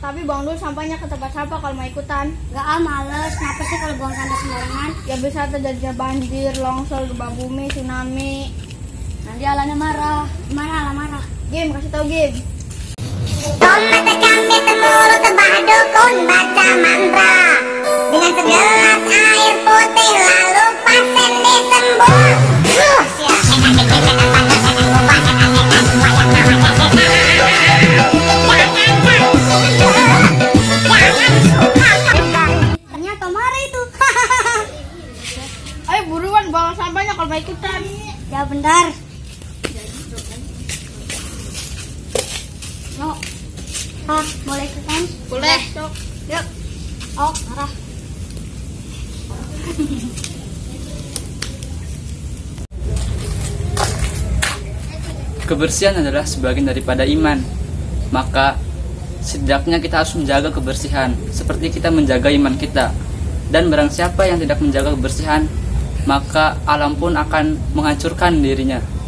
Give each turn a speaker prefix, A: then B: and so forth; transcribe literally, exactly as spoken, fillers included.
A: Tapi buang dulu sampahnya ke tempat sampah kalau mau ikutan.
B: Gak ah, males. Kenapa sih kalau buang sampah sembarangan?
A: Ya bisa terjadi banjir, longsor, gempa bumi, tsunami.
B: Nanti Alana marah. Gimana Alana marah?
A: Game, kasih tahu game.
C: Tomat kami temuru tebah dukun baca mantra dengan segelas air putih lalu pasien disembur.
B: Ternyata marah itu.
A: Ayo buruan bawa sampahnya kalau mau ikutan.
B: Ya bentar. No. Ah, boleh ikutan?
A: Boleh. Sok.
B: Yuk. Oh, marah.
D: Kebersihan adalah sebagian daripada iman. Maka setidaknya kita harus menjaga kebersihan seperti kita menjaga iman kita. Dan barang siapa yang tidak menjaga kebersihan, maka alam pun akan menghancurkan dirinya.